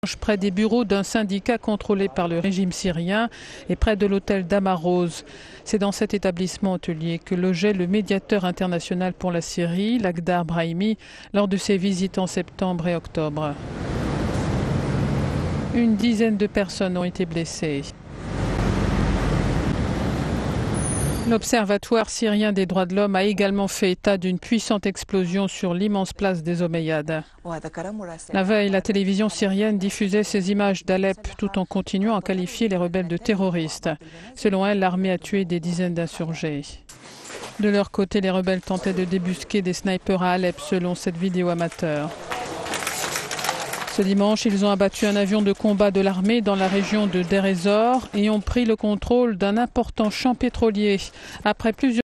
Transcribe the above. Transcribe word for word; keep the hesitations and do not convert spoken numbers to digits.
près des bureaux d'un syndicat contrôlé par le régime syrien et près de l'hôtel Damarose. C'est dans cet établissement hôtelier que logeait le médiateur international pour la Syrie, Lakhdar Brahimi, lors de ses visites en septembre et octobre. Une dizaine de personnes ont été blessées. L'Observatoire syrien des droits de l'homme a également fait état d'une puissante explosion sur l'immense place des Omeyyades. La veille, la télévision syrienne diffusait ces images d'Alep tout en continuant à qualifier les rebelles de terroristes. Selon elle, l'armée a tué des dizaines d'insurgés. De leur côté, les rebelles tentaient de débusquer des snipers à Alep, selon cette vidéo amateur. Ce dimanche, ils ont abattu un avion de combat de l'armée dans la région de Deir ez-Zor et ont pris le contrôle d'un important champ pétrolier. Après plusieurs